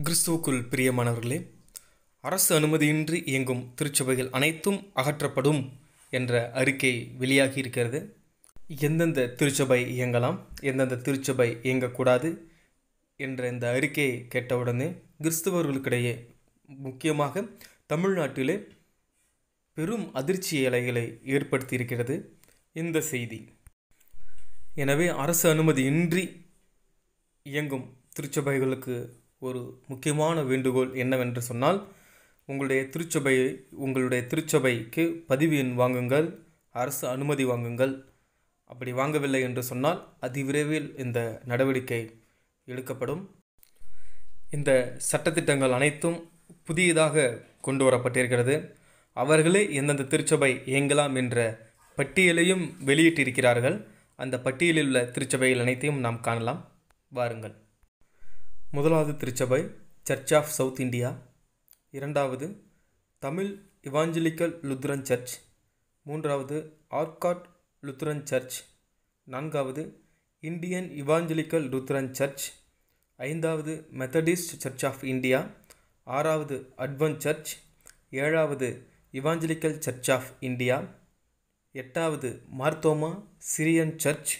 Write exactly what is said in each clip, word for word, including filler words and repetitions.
கிறிஸ்துவுக்குள் பிரியமானவர்களே, அரசு அனுமதியின்றி இயங்கும் திருச்சபைகள் அனைத்தும் அகற்றப்படும் என்ற அறிக்கை வெளியாகி இருக்கிறது. எந்தெந்த திருச்சபை இயங்கலாம், எந்தெந்த திருச்சபை இயங்கக்கூடாது என்ற இந்த அறிக்கையை கேட்டவுடனே கிறிஸ்தவர்களுக்கிடையே, முக்கியமாக தமிழ்நாட்டிலே பெரும் அதிர்ச்சி அலைகளை ஏற்படுத்தியிருக்கிறது இந்த செய்தி. எனவே அரசு அனுமதியின்றி இயங்கும் திருச்சபைகளுக்கு ஒரு முக்கியமான வேண்டுகோள் என்னவென்று சொன்னால், உங்களுடைய திருச்சபையை உங்களுடைய திருச்சபைக்கு பதிவு எண் வாங்குங்கள், அரசு அனுமதி வாங்குங்கள். அப்படி வாங்கவில்லை என்று சொன்னால் அதிவிரைவில் இந்த நடவடிக்கை எடுக்கப்படும். இந்த சட்டத்திட்டங்கள் அனைத்தும் புதியதாக கொண்டு வரப்பட்டிருக்கிறது. அவர்களே எந்தெந்த திருச்சபை இயங்கலாம் என்ற பட்டியலையும் வெளியிட்டிருக்கிறார்கள். அந்த பட்டியலில் உள்ள திருச்சபைகள் அனைத்தையும் நாம் காணலாம். வாருங்கள். முதலாவது திருச்சபை சர்ச் ஆஃப் சவுத் இந்தியா. இரண்டாவது தமிழ் இவாஞ்சலிக்கல் லுத்ரன் சர்ச். மூன்றாவது ஆர்காட் லுத்ரன் சர்ச். நான்காவது இந்தியன் இவாஞ்சலிக்கல் லுத்ரன் சர்ச். ஐந்தாவது மெத்தடிஸ்ட் சர்ச் ஆஃப் இந்தியா. ஆறாவது அட்வென்ட் சர்ச். ஏழாவது இவாஞ்சலிக்கல் சர்ச் ஆஃப் இந்தியா. எட்டாவது மார்த்தோமா சிரியன் சர்ச்.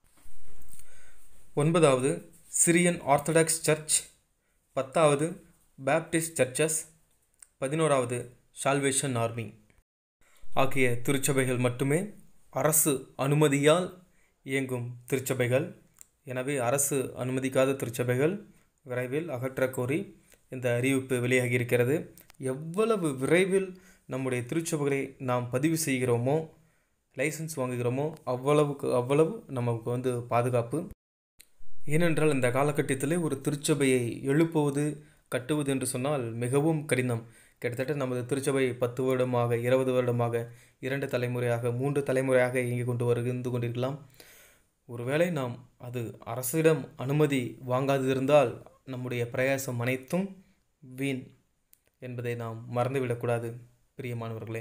ஒன்பதாவது சிரியன் ஆர்த்தடாக்ஸ் சர்ச். பத்தாவது பேப்டிஸ்ட் சர்ச்சஸ். பதினோராவது சால்வேஷன் ஆர்மி. ஆகிய திருச்சபைகள் மட்டுமே அரசு அனுமதியால் இயங்கும் திருச்சபைகள். எனவே அரசு அனுமதிக்காத திருச்சபைகள் விரைவில் அகற்றக்கோரி இந்த அறிவிப்பு வெளியாகியிருக்கிறது. எவ்வளவு விரைவில் நம்முடைய திருச்சபைகளை நாம் பதிவு செய்கிறோமோ, லைசன்ஸ் வாங்குகிறோமோ, அவ்வளவுக்கு அவ்வளவு நமக்கு வந்து பாதுகாப்பு. ஏனென்றால் இந்த காலகட்டத்தில் ஒரு திருச்சபையை எழுப்புவது, கட்டுவது என்று சொன்னால் மிகவும் கடினம். கிட்டத்தட்ட நமது திருச்சபை பத்து வருடமாக, இருபது வருடமாக, இரண்டு தலைமுறையாக, மூன்று தலைமுறையாக இயங்கி கொண்டு வருகிந்து கொண்டிருக்கலாம். ஒருவேளை நாம் அது அரசிடம் அனுமதி வாங்காதிருந்தால் நம்முடைய பிரயாசம் அனைத்தும் வீண் என்பதை நாம் மறந்துவிடக்கூடாது. பிரியமானவர்களே,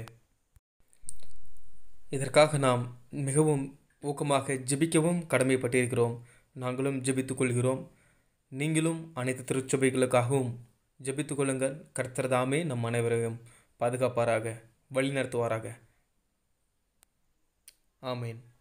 இதற்காக நாம் மிகவும் ஊக்கமாக ஜெபிக்கவும் கடமைப்பட்டிருக்கிறோம். நாங்களும் ஜெபித்துக் கொள்கிறோம். நீங்களும் அனைத்து திருச்சபைகளுக்காகவும் ஜெபித்துக் கொள்ளுங்கள். கர்த்தர் தாமே நம் அனைவரையும் பாதுகாப்பாராக, வழிநடத்துவாராக. ஆமேன்.